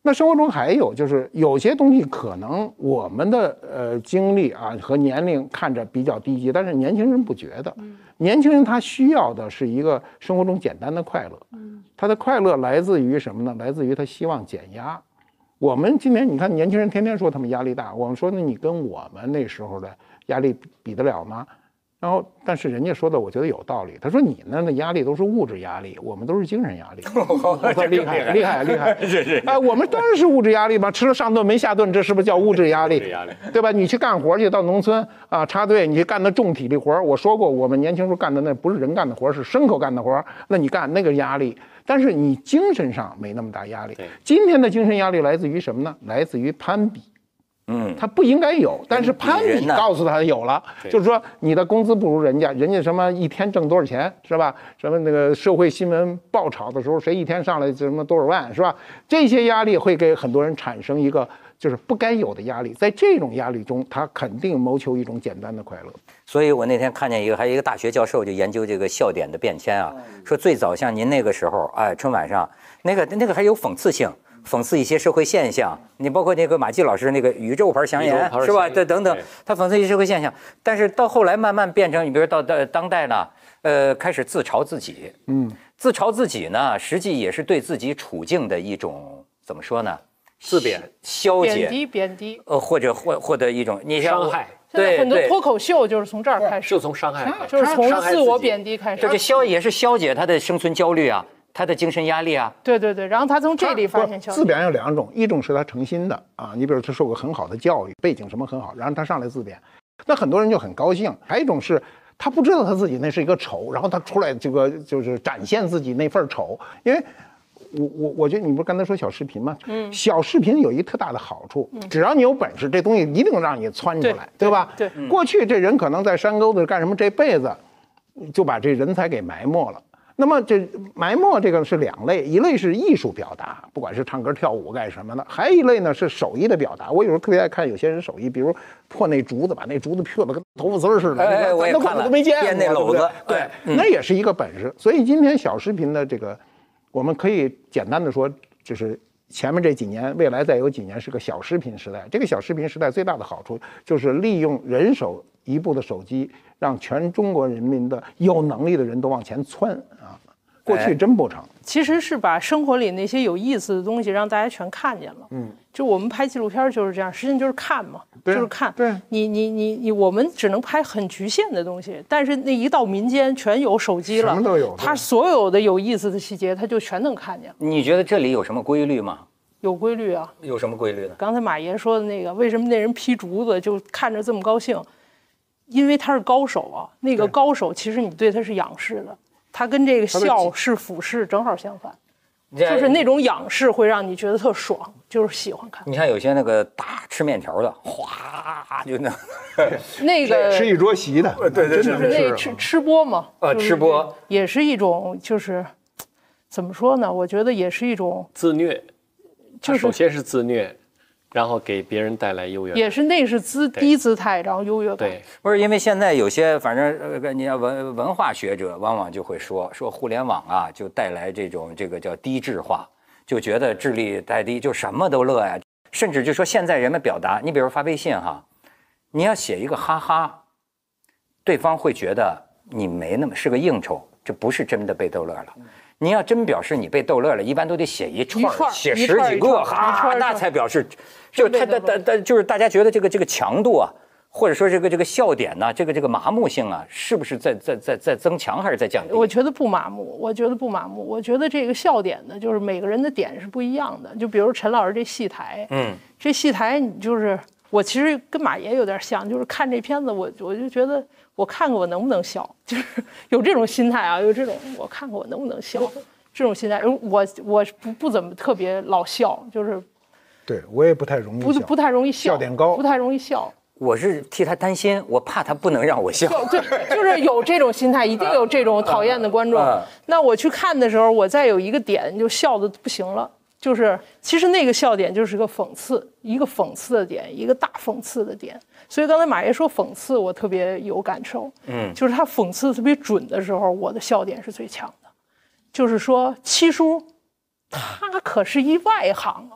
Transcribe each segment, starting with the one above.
那生活中还有就是有些东西可能我们的经历啊和年龄看着比较低级，但是年轻人不觉得。年轻人他需要的是一个生活中简单的快乐。他的快乐来自于什么呢？来自于他希望减压。我们今年你看年轻人天天说他们压力大，我们说那你跟我们那时候的压力比得了吗？然后，但是人家说的我觉得有道理。他说你呢，那压力都是物质压力，我们都是精神压力。我说厉害，厉害，厉害！是我们当然是物质压力嘛，吃了上顿没下顿，这是不是叫物质压力？对吧？你去干活去，到农村啊插队，你去干的重体力活，我说过，我们年轻时候干的那不是人干的活，是牲口干的活，那你干那个压力。但是你精神上没那么大压力。今天的精神压力来自于什么呢？来自于攀比。他不应该有，但是攀比告诉他有了，就是说你的工资不如人家，人家什么一天挣多少钱是吧？什么那个社会新闻爆炒的时候，谁一天上来什么多少万是吧？这些压力会给很多人产生一个就是不该有的压力，在这种压力中，他肯定谋求一种简单的快乐。 所以我那天看见还有一个大学教授就研究这个笑点的变迁啊，说最早像您那个时候，春晚上那个还有讽刺性。讽刺一些社会现象，你包括那个马季老师那个宇宙牌祥言是吧？这等等，他讽刺一些社会现象。但是到后来慢慢变成，你比如到当代呢，开始自嘲自己。自嘲自己呢，实际也是对自己处境的一种怎么说呢？ 自贬、 消解、 贬低， 或者获得一种你像伤害。 对， 很多脱口秀就是从这儿开始， 就从伤害， 就是从自我贬低开始。 这也是消解他的生存焦虑啊。他的精神压力啊， 对，然后他从这里发现自贬有两种，一种是他诚心的啊，你比如他受过很好的教育，背景什么很好，然后他上来自贬，那很多人就很高兴；还有一种是他不知道他自己那是一个丑，然后他出来这个就是展现自己那份丑。因为我觉得你不是刚才说小视频吗？小视频有一特大的好处，只要你有本事，这东西一定让你窜出来，对吧？ 对， 过去这人可能在山沟子干什么，这辈子就把这人才给埋没了。那么这埋没这个是两类，一类是艺术表达，不管是唱歌跳舞干什么的，还有一类呢是手艺的表达。我有时候特别爱看有些人手艺，比如破那竹子，把那竹子破得跟头发丝似的， 我也看了， 都没见过， 那篓子， 对，那也是一个本事。所以今天小视频的这个，我们可以简单的说，就是前面这几年，未来再有几年是个小视频时代。这个小视频时代最大的好处就是利用人手一部的手机，让全中国人民的有能力的人都往前窜啊！过去真不成。 其实是把生活里那些有意思的东西让大家全看见了。就我们拍纪录片就是这样，实际上就是看嘛，就是看。 对， 我们只能拍很局限的东西，但是那一到民间全有手机了， 什么都有， 他所有的有意思的细节他就全能看见了。 你觉得这里有什么规律吗？ 有规律啊。 有什么规律呢？ 刚才马爷说的那个，为什么那人劈竹子就看着这么高兴？因为他是高手啊，那个高手其实你对他是仰视的，他跟这个笑视俯视正好相反，就是那种仰视会让你觉得特爽，就是喜欢看。 你看有些那个大吃面条的，哗就那个吃一桌席的， 对，就是那吃播嘛， 吃播也是一种，就是怎么说呢？我觉得也是一种自虐，就是首先是自虐。然后给别人带来优越感， 也是那是低姿态，然后优越感。 对，不是因为现在有些反正你看文化学者往往就会说互联网啊，就带来这个叫低智化，就觉得智力太低，就什么都乐呀，甚至就说现在人们表达，你比如发微信哈，你要写一个哈哈，对方会觉得你没那么是个应酬，这不是真的被逗乐了。你要真表示你被逗乐了，一般都得写一串，写10几个哈，那才表示，就他就是大家觉得这个强度啊，或者说这个笑点呢，这个麻木性啊，是不是在增强还是在降低？ 我觉得不麻木，我觉得这个笑点呢，就是每个人的点是不一样的。就比如陈老师这戏台，这戏台你就是我其实跟马爷有点像，就是看这片子我就觉得。我看看我能不能笑，就是有这种心态啊，有这种我看看我能不能笑，这种心态。我不怎么特别老笑，就是对我也不太容易笑， 不太容易笑， 笑点高， 不太容易笑。 我是替他担心，我怕他不能让我笑。 对，就是有这种心态，一定有这种讨厌的观众。那我去看的时候，我再有一个点就笑得不行了。就是其实那个笑点就是个讽刺，一个讽刺的点，一个大讽刺的点。所以刚才马爷说讽刺，我特别有感受。就是他讽刺特别准的时候，我的笑点是最强的。就是说七叔，他可是一外行啊，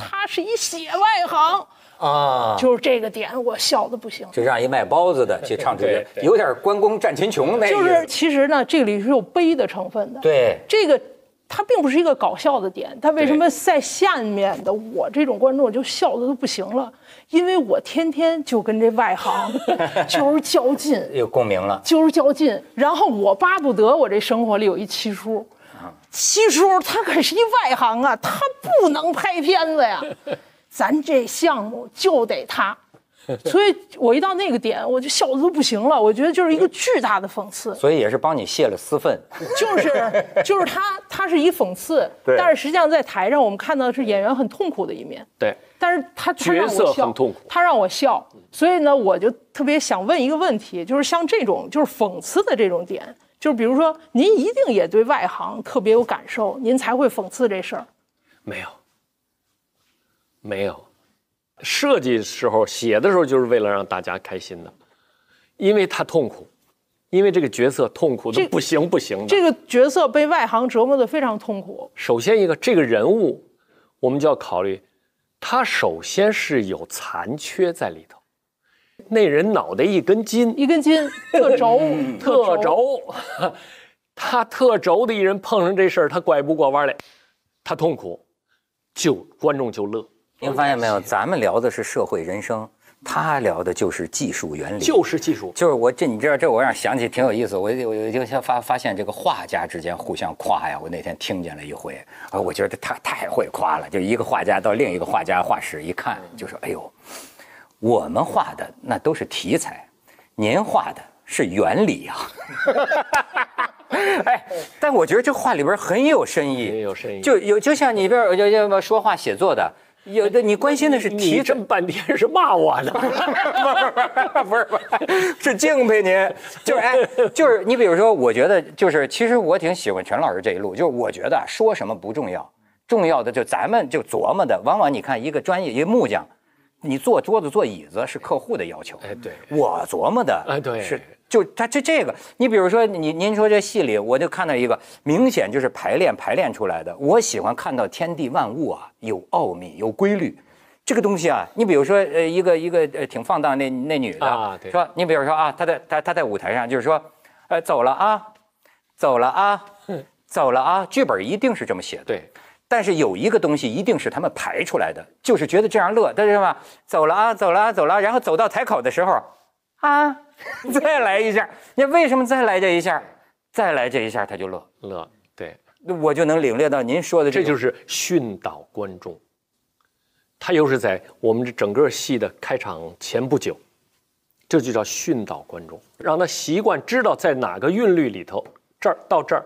他是一血外行啊， 就是这个点，我笑的不行。 就让一卖包子的去唱出来，有点关公战秦琼那意思。 就是其实呢，这个里是有悲的成分的。 对， 这个它并不是一个搞笑的点，它为什么在下面的我这种观众就笑的都不行了？因为我天天就跟这外行就是较劲， 有共鸣了， 就是较劲。然后我巴不得我这生活里有一七叔，七叔他可是一外行啊，他不能拍片子呀，咱这项目就得他。所以我一到那个点，我就笑的都不行了。我觉得就是一个巨大的讽刺。 所以也是帮你泄了私愤。 就是他是一讽刺，但是实际上在台上我们看到的是演员很痛苦的一面。 对， 但是他让我笑， 角色很痛苦， 他让我笑。所以呢，我就特别想问一个问题，就是像这种就是讽刺的这种点，就是比如说您一定也对外行特别有感受，您才会讽刺这事儿。 没有。设计的时候写的时候就是为了让大家开心的，因为他痛苦，因为这个角色痛苦的不行的。 这个角色被外行折磨得非常痛苦。 首先这个人物，我们就要考虑，他首先是有残缺在里头。那人脑袋一根筋特轴， 特轴，他特轴的一人碰上这事儿，他拐不过弯来，他痛苦，观众就乐。 您发现没有？咱们聊的是社会人生，他聊的就是技术原理， 就是技术。 就是你知道这我让想起挺有意思，我就发现这个画家之间互相夸呀。我那天听见了一回，我觉得他太会夸了。就一个画家到另一个画家画室一看，就说：“哎呦，我们画的那都是题材，您画的是原理啊。”哎，但我觉得这话里边很有深意，就像你边说话写作的。有的你关心的是题， 你这么半天是骂我呢？ 不是，是敬佩您。就是你比如说，我觉得就是其实我挺喜欢陈老师这一路，就是我觉得说什么不重要，重要的就咱们就琢磨的。往往你看一个专业一个木匠，你做桌子做椅子是客户的要求， 对， 我琢磨的对是。就他这个，你比如说您说这戏里，我就看到一个明显就是排练出来的。我喜欢看到天地万物啊有奥秘有规律，这个东西啊，你比如说一个挺放荡那女的，说你比如说啊，她在舞台上就是说，走了啊，剧本一定是这么写的， 对。 但是有一个东西一定是他们排出来的，就是觉得这样乐，但是吧，走了啊，然后走到台口的时候。啊，再来一下！你为什么再来这一下？再来这一下他就乐， 对， 我就能领略到您说的这就是训导观众。他又是在我们这整个戏的开场前不久，这就叫训导观众，让他习惯知道在哪个韵律里头，这儿到这儿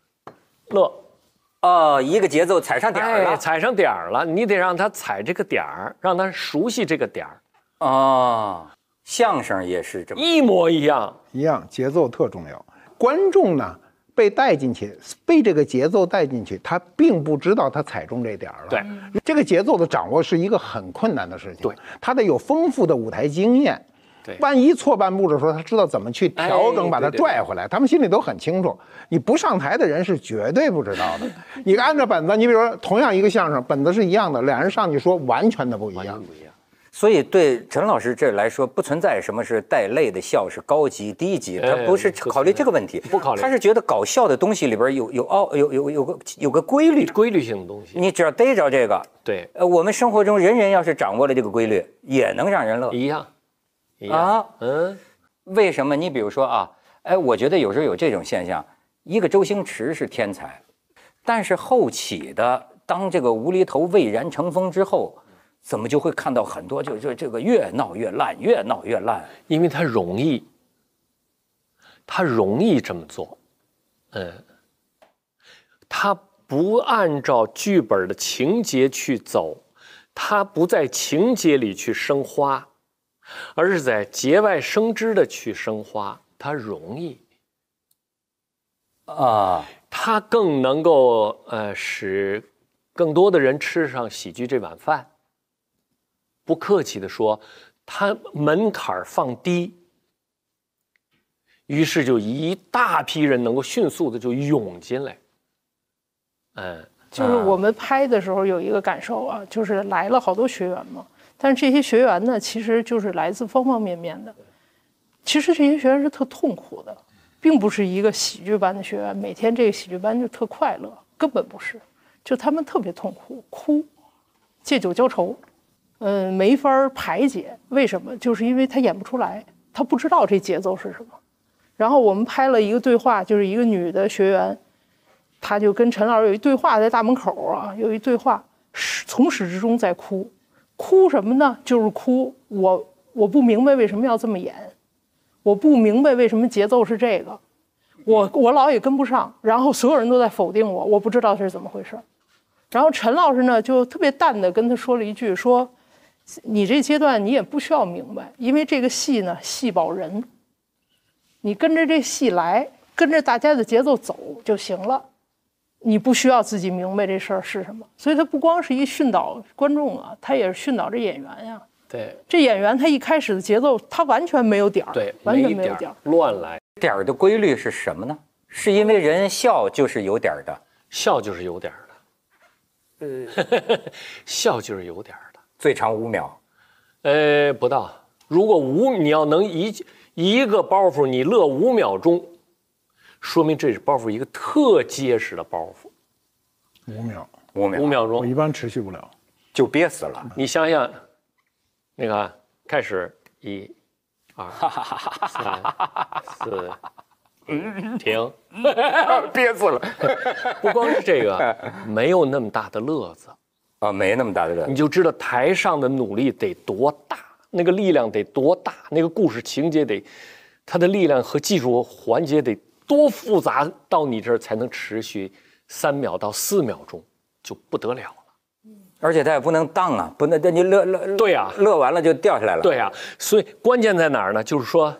乐。 一个节奏踩上点儿了， 踩上点儿了，你得让他踩这个点儿，让他熟悉这个点儿。 相声也是这么一模一样， 节奏特重要。观众呢被带进去，被这个节奏带进去，他并不知道他踩中这点儿了。 对， 这个节奏的掌握是一个很困难的事情。 对， 他得有丰富的舞台经验。 对， 万一错半步的时候，他知道怎么去调整，把它拽回来。他们心里都很清楚。你不上台的人是绝对不知道的。你按照本子，你比如说同样一个相声，本子是一样的，俩人上去说完全的不一样。 所以对陈老师这来说，不存在什么是带泪的笑是高级低级，他不是考虑这个问题， 不考虑， 他是觉得搞笑的东西里边有个规律性的东西， 你只要逮着这个， 对， 我们生活中人要是掌握了这个规律，也能让人乐， 一样啊，为什么？你比如说啊，我觉得有时候有这种现象，一个周星驰是天才，但是后起的当这个无厘头蔚然成风之后。怎么就会看到很多就这个越闹越烂， 因为他容易这么做，他不按照剧本的情节去走，他不在情节里去生花，而是在节外生枝的去生花，他容易他更能够使更多的人吃上喜剧这碗饭。不客气地说，他门槛放低，于是就一大批人能够迅速的就涌进来。 就是我们拍的时候有一个感受啊，就是来了好多学员嘛，但是这些学员呢，其实就是来自方方面面的。其实这些学员是特痛苦的，并不是一个喜剧班的学员，每天这个喜剧班就特快乐，根本不是，就他们特别痛苦，哭，借酒浇愁，没法排解。为什么？就是因为他演不出来，他不知道这节奏是什么。然后我们拍了一个对话，就是一个女的学员。他就跟陈老师有一对话，在大门口啊，有一对话，从始至终在哭，哭什么呢？就是哭我不明白为什么要这么演，我不明白为什么节奏是这个，我老也跟不上，然后所有人都在否定我不知道是怎么回事。然后陈老师呢就特别淡的跟他说了一句，说你这阶段你也不需要明白，因为这个戏呢戏保人，你跟着这戏来，跟着大家的节奏走就行了。你不需要自己明白这事儿是什么，所以他不光是一训导观众啊，他也是训导这演员呀。 对， 这演员他一开始的节奏，他完全没有点儿， 对， 完全没有点儿， 乱来。 点儿的规律是什么呢？是因为人笑就是有点儿的， 笑就是有点儿的，笑就是有点儿的， 最长5秒。 不到。如果你要能一个包袱你乐5秒钟。说明这是包袱一个特结实的包袱 ，5秒 ，5秒钟，我一般持续不了， 就憋死了。 你想想，那个开始1、2、3、4，停， 憋死了。 不光是这个，没有那么大的乐子啊，没那么大的乐子， 你就知道台上的努力得多大，那个力量得多大，那个故事情节得，它的力量和技术环节得。多复杂，到你这儿才能持续3秒到4秒钟，就不得了了。 而且它也不能荡啊，不能你乐对呀， 乐完了就掉下来了。 对呀，所以关键在哪儿呢？就是说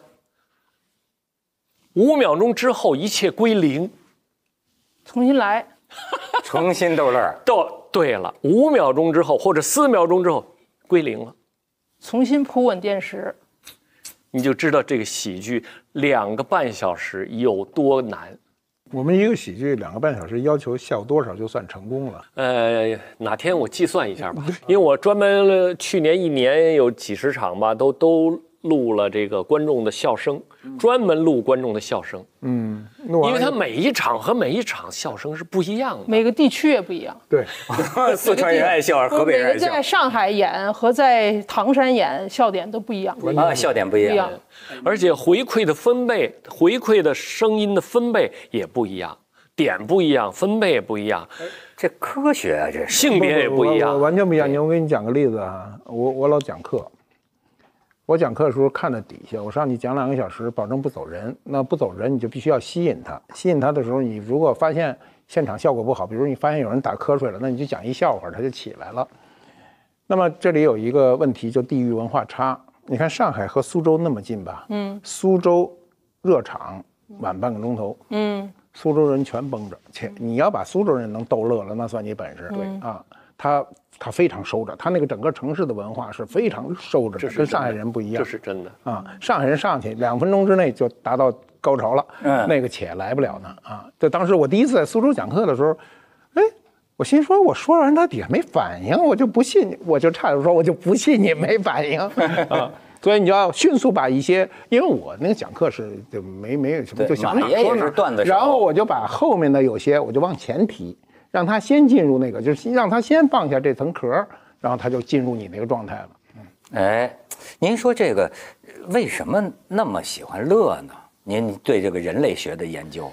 ，5秒钟之后一切归零， 重新来， 重新逗乐。 对了，5秒钟之后或者4秒钟之后归零了， 重新铺稳电池。 你就知道这个喜剧2个半小时有多难。 我们一个喜剧2个半小时，要求笑多少就算成功了？ 哪天我计算一下吧，因为我专门去年1年有几十场吧，都录了这个观众的笑声，专门录观众的笑声。因为他每一场和每一场笑声是不一样的， 每个地区也不一样。 对， 四川人爱笑，河北人爱笑。 在上海演和在唐山演笑点都不一样啊，笑点不一样， 而且回馈的分贝、回馈的声音的分贝也不一样，点不一样，分贝也不一样。 这科学啊，这性别也不一样， 完全不一样。我给你讲个例子啊，我老讲课。我讲课的时候看着底下，我上去讲2个小时，保证不走人。那不走人，你就必须要吸引他。吸引他的时候，你如果发现现场效果不好，比如你发现有人打瞌睡了，那你就讲一笑话，他就起来了。那么这里有一个问题，就地域文化差。你看上海和苏州那么近吧？苏州热场晚半个钟头，苏州人全绷着，你要把苏州人能逗乐了，那算你本事。对啊，他非常收着，他那个整个城市的文化是非常收着的，跟上海人不一样。 这是真的啊！上海人上去2分钟之内就达到高潮了，那个且来不了呢啊！就当时我第一次在苏州讲课的时候，我心说我说完他底下没反应，我就不信，我就差点说我就不信你没反应啊！所以你就要迅速把一些，因为我那个讲课是就没有什么，就想哪说哪，然后我就把后面的有些我就往前提。让他先进入那个，就是让他先放下这层壳，然后他就进入你那个状态了。 您说这个为什么那么喜欢乐呢？您对这个人类学的研究，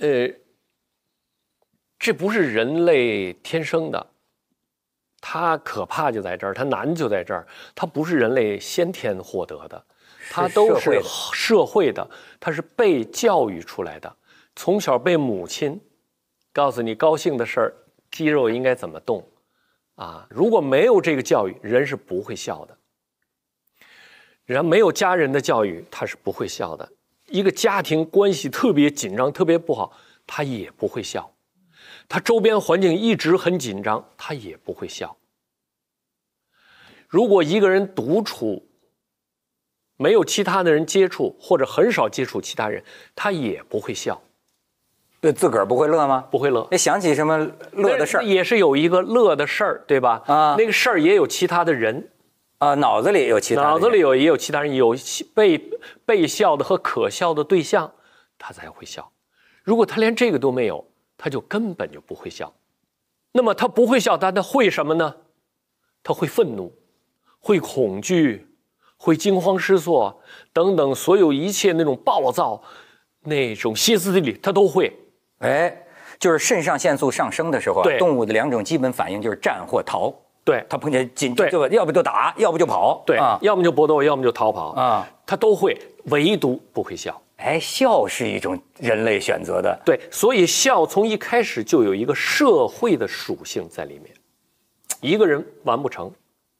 这不是人类天生的，它可怕就在这儿，它难就在这儿，它不是人类先天获得的，它都是社会的，它是被教育出来的，从小被母亲告诉你高兴的事儿，肌肉应该怎么动，啊，如果没有这个教育，人是不会笑的。然后没有家人的教育，他是不会笑的。一个家庭关系特别紧张、特别不好，他也不会笑。他周边环境一直很紧张，他也不会笑。如果一个人独处，没有其他的人接触，或者很少接触其他人，他也不会笑。 对自个儿不会乐吗？ 不会乐。 那想起什么乐的事儿， 也是有一个乐的事儿，对吧？啊，那个事儿也有其他的人， 脑子里有其他的人， 脑子里也有其他人，有被笑的和可笑的对象，他才会笑。如果他连这个都没有，他就根本就不会笑。那么他不会笑，但他会什么呢？他会愤怒，会恐惧，会惊慌失措等等，所有一切那种暴躁、那种歇斯底里，他都会。 哎，就是肾上腺素上升的时候啊，动物的2种基本反应就是战或逃。 对， 他碰见紧就要不就打，要不就跑。 对，要么就搏斗，要么就逃跑啊， 他都会，唯独不会笑。 哎，笑是一种人类选择的。 对，所以笑从一开始就有一个社会的属性在里面。一个人完不成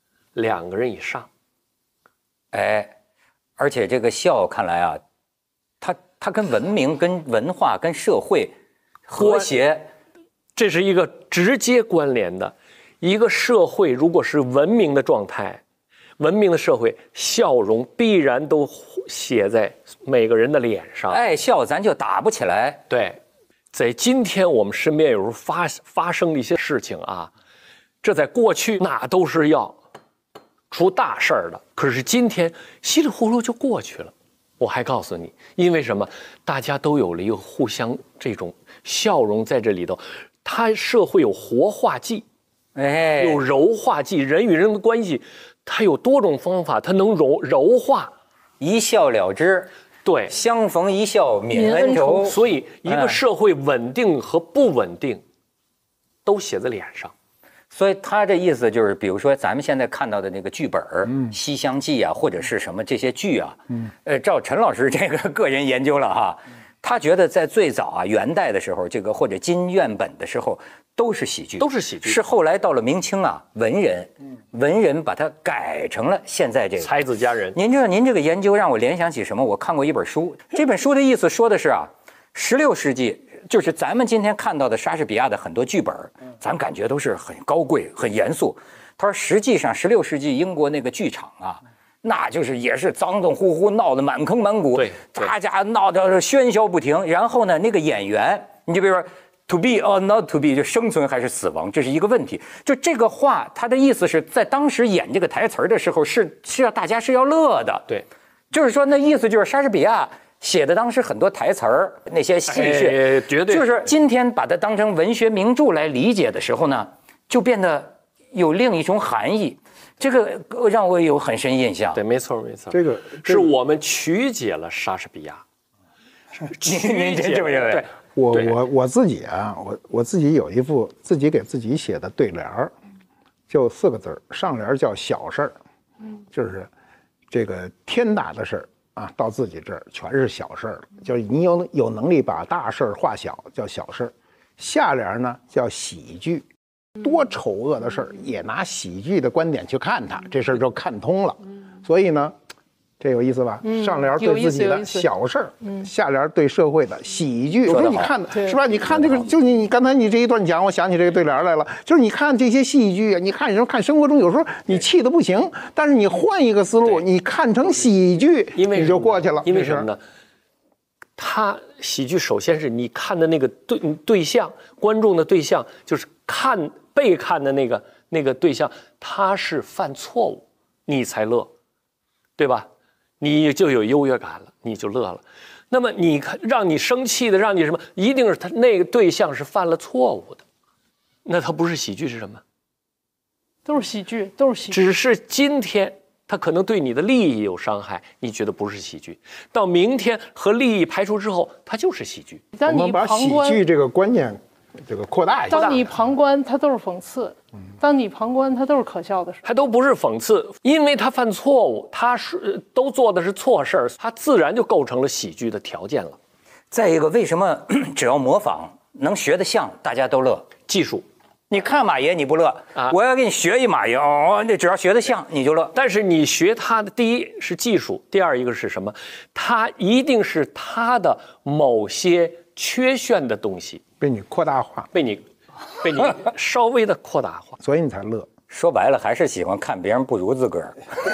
，2个人以上。 哎，而且这个笑看来啊，它跟文明、跟文化、跟社会和谐， 这是一个直接关联的。一个社会如果是文明的状态，文明的社会，笑容必然都写在每个人的脸上。 爱笑咱就打不起来。 对，在今天我们身边有时候发生的一些事情啊，这在过去那都是要出大事儿的，可是今天稀里糊涂就过去了。我还告诉你，因为什么？大家都有了一个互相这种笑容在这里头，它社会有活化剂， 哎， 有柔化剂，人与人的关系，它有多种方法，它能柔化， 一笑了之。 对， 相逢一笑泯恩仇。 所以一个社会稳定和不稳定，都写在脸上。 所以他这意思就是，比如说咱们现在看到的那个剧本《西厢记》啊，或者是什么这些剧啊，照陈老师这个个人研究了哈，他觉得在最早啊元代的时候，这个或者金院本的时候都是喜剧， 都是喜剧， 是后来到了明清啊，文人把它改成了现在这个才子佳人。 您知道，您这个研究让我联想起什么？我看过一本书，这本书的意思说的是啊，16世纪。就是咱们今天看到的莎士比亚的很多剧本，咱感觉都是很高贵、很严肃。他说，实际上16世纪英国那个剧场啊，那就是也是脏脏乎乎，闹得满坑满谷，大家闹得喧嚣不停。然后呢，那个演员，你就比如说 to be or not to be， 就生存还是死亡，这是一个问题。就这个话，他的意思是在当时演这个台词的时候，是要大家是要乐的。 对， 就是说那意思就是莎士比亚写的当时很多台词儿，那些戏谑， 绝对就是今天把它当成文学名著来理解的时候呢，就变得有另一种含义。这个让我有很深印象。 对，没错没错， 这个是我们曲解了莎士比亚。 您这么认为？ 对，我自己啊，我自己有一副自己给自己写的对联儿，就4个字儿，上联叫小事儿，就是这个天大的事儿。啊，到自己这儿全是小事儿了，就是你有能力把大事儿化小，叫小事儿。下联呢叫喜剧，多丑恶的事儿也拿喜剧的观点去看它，这事儿就看通了。所以呢，这有意思吧？上联对自己的小事儿，下联对社会的喜剧。我说你看是吧？你看这个，就你刚才你这一段讲，我想起这个对联来了。就是你看这些戏剧，你看有时候看生活中，有时候你气得不行，但是你换一个思路，你看成喜剧，你就过去了。 因为什么呢？他喜剧首先是你看的那个对象，观众的对象，就是被看的那个对象，他是犯错误，你才乐，对吧？你就有优越感了，你就乐了。那么你看，让你生气的，让你什么，一定是他那个对象是犯了错误的，那他不是喜剧是什么？ 都是喜剧，都是喜剧。 只是今天他可能对你的利益有伤害，你觉得不是喜剧。到明天和利益排除之后，它就是喜剧。 我们把喜剧这个观念这个扩大一下。 当你旁观，它都是讽刺；当你旁观，它都是可笑的事。 它都不是讽刺，因为他犯错误，他是都做的是错事儿，他自然就构成了喜剧的条件了。 再一个，为什么只要模仿能学得像，大家都乐？ 技术。 你看马爷你不乐啊？我要给你学一马爷哦，那只要学得像你就乐。 但是你学他的，第一是技术，第二一个是什么？他一定是他的某些缺陷的东西被你扩大化， 被你稍微的扩大化， 所以你才乐。 说白了还是喜欢看别人不如自个儿。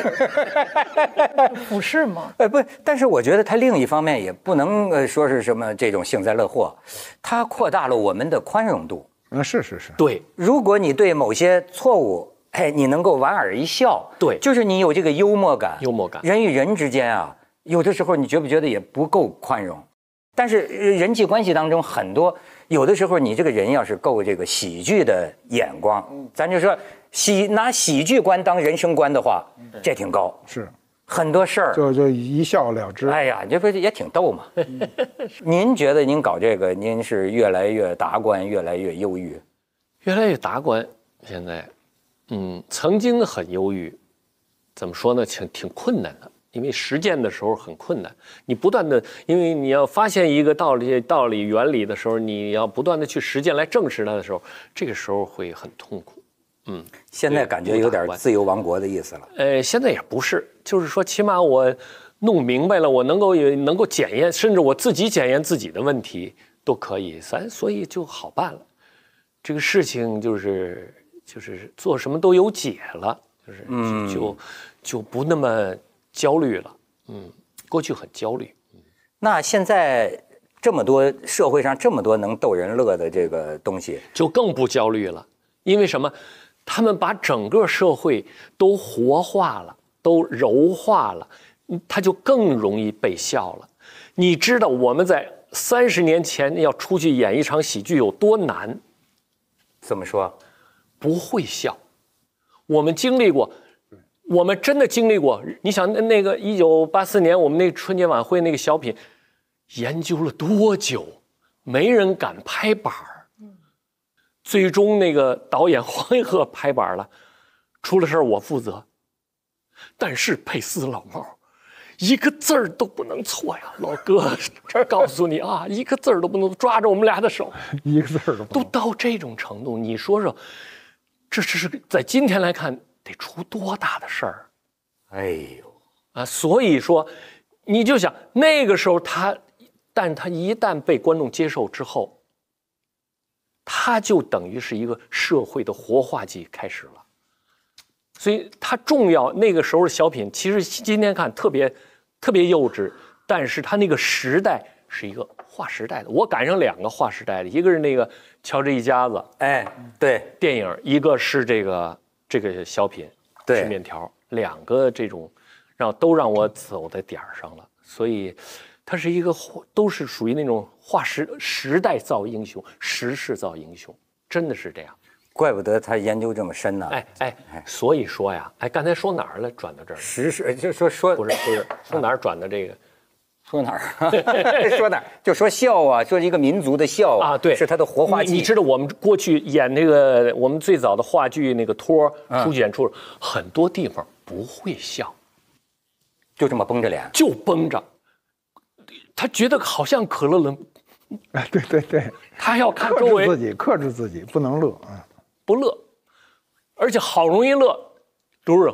不是吗？ 不，但是我觉得他另一方面也不能说是什么这种幸灾乐祸，他扩大了我们的宽容度。 是， 对， 如果你对某些错误，你能够莞尔一笑， 对， 就是你有这个幽默感。人与人之间啊，有的时候你觉不觉得也不够宽容？但是人际关系当中很多，有的时候你这个人要是够这个喜剧的眼光，咱就说拿喜剧观当人生观的话，这挺高。 是， 很多事儿就一笑了之。 哎呀，这不也挺逗吗？您觉得您搞这个，您是越来越达观，越来越忧郁？ 越来越达观。现在，曾经很忧郁，怎么说呢？挺困难的。因为实践的时候很困难，你不断的，因为你要发现一个道理原理的时候，你要不断的去实践来证实它的时候，这个时候会很痛苦。 现在感觉有点自由王国的意思了。 现在也不是，就是说起码我弄明白了，我能够检验，甚至我自己检验自己的问题都可以，所以就好办了。这个事情就是做什么都有解了，就不那么焦虑了。过去很焦虑。 那现在这么多社会上这么多能逗人乐的这个东西， 就更不焦虑了。因为什么？他们把整个社会都活化了，都柔化了，它就更容易被笑了。你知道我们在30年前要出去演一场喜剧有多难？ 怎么说？ 不会笑。我们经历过。我们真的经历过，你想那个1984年我们那春节晚会那个小品，研究了多久，没人敢拍板儿。最终那个导演黄一鹤拍板了，出了事儿我负责。但是佩斯老帽，一个字儿都不能错呀，老哥，这告诉你啊，一个字儿都不能，抓着我们俩的手， 一个字儿都到这种程度，你说说，这是在今天来看。得出多大的事儿， 哎呦啊！所以说，你就想那个时候但他一旦被观众接受之后，他就等于是一个社会的活化剂开始了。所以它重要。那个时候的小品，其实今天看特别幼稚，但是他那个时代是一个划时代的。我赶上2个划时代的，一个是那个乔治一家子， 对， 电影，一个是这个小品，吃面条，2个这种，都让我走在点儿上了。所以，它是一个都是属于那种时代造英雄，时势造英雄，真的是这样。 怪不得他研究这么深呢。 所以说呀，刚才说哪儿了？转到这儿， 时势就说不是说哪儿转的这个。 说哪儿？说哪儿？就说笑啊，说一个民族的笑啊， 对， 是他的活化剂。 你知道我们过去演那个我们最早的话剧那个托出去演出，很多地方不会笑， 就这么绷着脸， 就绷着。他觉得好像可乐了， 对， 他要看周围， 克制自己，不能乐啊， 不乐，而且好容易乐。都是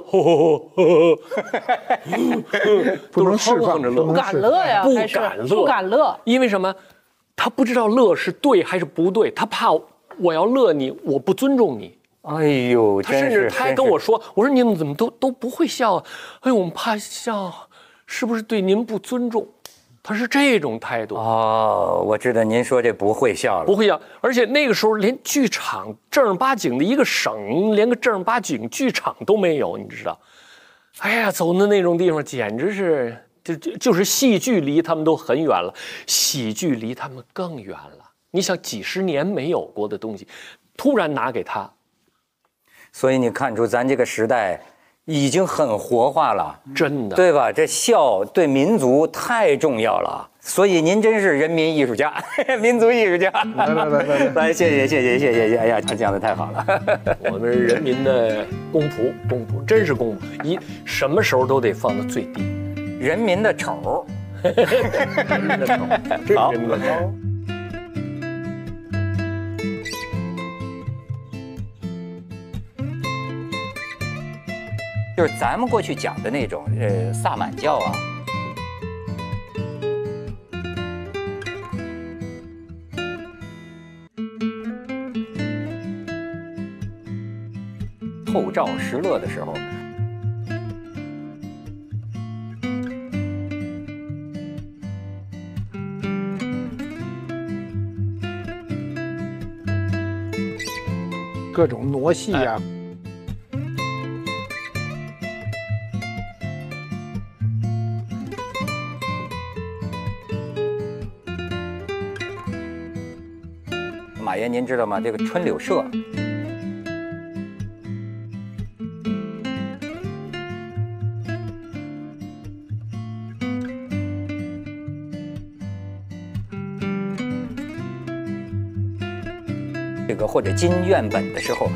不能释放着乐， 不敢乐呀，不敢乐， 因为什么？他不知道乐是对还是不对，他怕我要乐你，我不尊重你。 哎呦， 他甚至他还跟我说：“我说你们怎么都不会笑啊？哎呦，我们怕笑，是不是对您不尊重？”他是这种态度。 我知道您说这不会笑了， 不会笑，而且那个时候连剧场正儿八经的一个省，连个正儿八经剧场都没有，你知道？哎呀，走的那种地方简直是就是戏剧离他们都很远了，喜剧离他们更远了。你想几十年没有过的东西，突然拿给他， 所以你看出咱这个时代已经很活化了， 真的， 对吧？这笑对民族太重要了，所以您真是人民艺术家，民族艺术家。来，谢谢，哎呀，讲得太好了。 我们人民的公仆，真是公仆，什么时候都得放到最低。 人民的丑， 人民的丑，好，人民的丑。 就是咱们过去讲的那种萨满教啊，透赵石勒的时候。 各种傩戏啊。 马爷，您知道吗？这个春柳社，这个或者金院本的时候，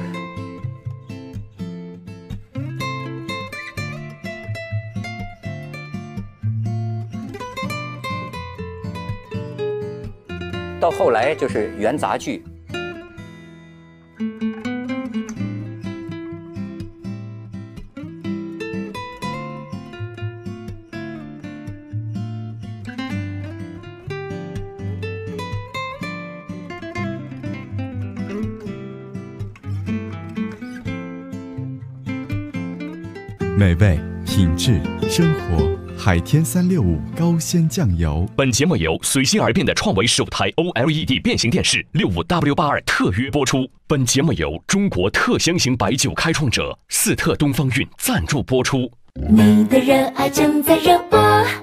到后来就是元杂剧。 美味、品质、生活，海天365高鲜酱油。 本节目由随心而变的创维15台 OLED 变形电视65W82特约播出。本节目由中国特香型白酒开创者4特东方韵赞助播出。 你的热爱正在热播。